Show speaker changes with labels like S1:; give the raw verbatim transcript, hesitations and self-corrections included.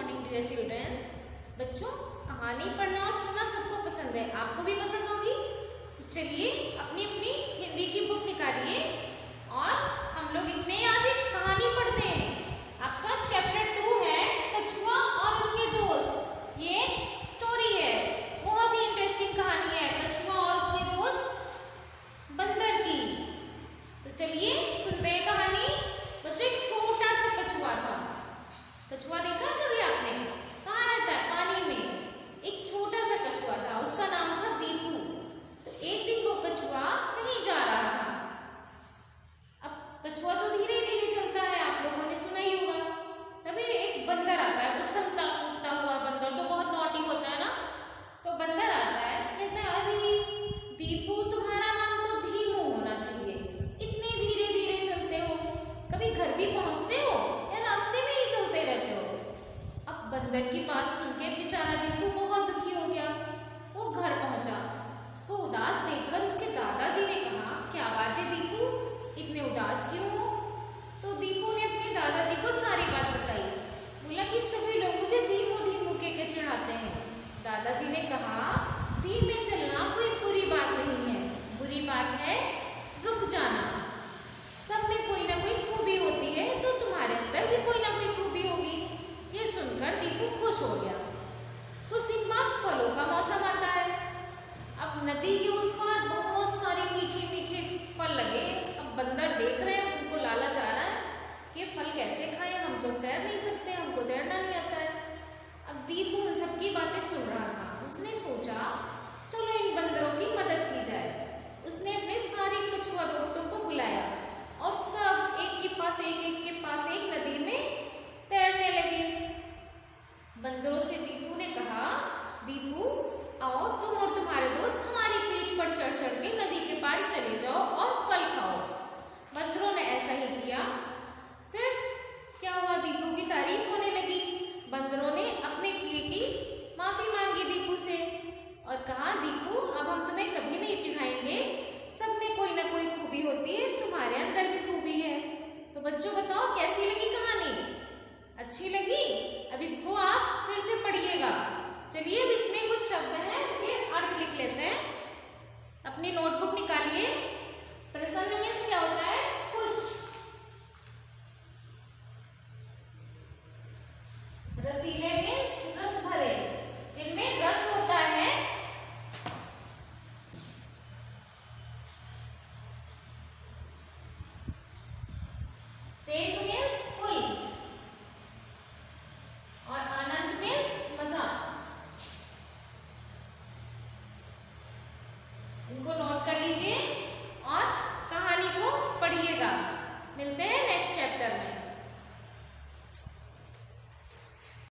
S1: Morning dear children. बच्चों, कहानी पढ़ना और सुनना सबको पसंद है, आपको भी पसंद होगी। चलिए अपनी अपनी हिंदी की बुक निकालिए और हम लोग इसमें आज एक कहानी पढ़ते हैं। आपका चैप्टर टू है कछुआ और उसके दोस्त। ये स्टोरी है, बहुत ही इंटरेस्टिंग कहानी है, कछुआ और उसके दोस्त बंदर की। तो चलिए सुनते हैं कहानी। बच्चों, एक छोटा सा कछुआ था। कछुआ देखा कभी आपने? कहाँ रहता है? पानी में। एक छोटा सा कछुआ था, उसका नाम था दीपू। तो एक दिन वो कछुआ कहीं जा रहा था। अब कछुआ तो धीरे धीरे चलता है, आप लोगों ने सुना ही होगा। तभी एक बंदर आता है, उछलता कूदता हुआ। बंदर तो बहुत नॉटी होता है ना। तो बंदर आता है, कहता है अरे दीपू, तुम्हारा नाम तो धीमू होना चाहिए, इतने धीरे धीरे चलते हो, कभी घर भी पहुंचते हो या रास्ते में ही चलते रहते हो। अब बंदर की बात सुन के बेचारा दीपू बहुत दुखी हो गया। वो घर पहुंचा, उसको उदास देखकर उसके दादाजी ने कहा, क्या बात है दीपू, इतने उदास क्यों हो? तो दीपू ने अपने दादाजी को सारी बात बताई। बोला कि सभी लोग मुझे धीमू धीमू के के चिढ़ाते हैं। दादाजी ने कहा, धीमे चलना कोई बुरी बात नहीं है, बुरी बात है रुक जाना। सब में कोई ना कोई खूबी होती है, तो तुम्हारे अंदर भी कोई ना कोई खूबी होगी। ये सुनकर दीपू खुश हो गया। कुछ दिन बाद फलों का मौसम आता है। अब नदी के उस पार बहुत सारे मीठे मीठे फल लगे। अब बंदर देख रहे हैं, उनको लालच आ रहा है कि फल कैसे खाएं, हम तो तैर नहीं सकते, हमको तैरना नहीं आता है। अब दीपू उन सबकी बातें सुन रहा था। उसने सोचा चलो इन बंदरों की मदद की जाए। उसने अपने सारे कछुआ दोस्तों को बुलाया और सब एक के पास एक एक के पास एक नदी में तैरने लगे। बंदरों से दीपू ने कहा, दीपू आओ, तुम और तुम्हारे दोस्त हमारी पीठ पर चढ़ चढ़ के नदी के पार चले जाओ और फल खाओ। बंदरों ने ऐसा ही किया। फिर क्या हुआ, दीपू की तारीफ होने लगी। बंदरों ने अपने किए की माफी मांगी दीपू से और कहा, दीपू अब हम तुम्हें कभी नहीं चिढ़ाएंगे, सब में कोई ना कोई खूबी होती है, तुम्हारे अंदर भी खूबी है। तो बच्चों बताओ कैसी लगी कहानी? अच्छी लगी? अब इसको आप फिर से पढ़िएगा। चलिए अब इसमें कुछ शब्द हैं, ये अर्थ लिख लेते हैं। अपनी नोटबुक निकालिए। प्रसन्न मीन्स क्या होता है? खुश। रसीले मीन्स रस भरे, जिनमें रस होता है। सेतु मीन्स पुल और आनंद मीन्स मजा। इनको नोट कर लीजिए और कहानी को पढ़िएगा। मिलते हैं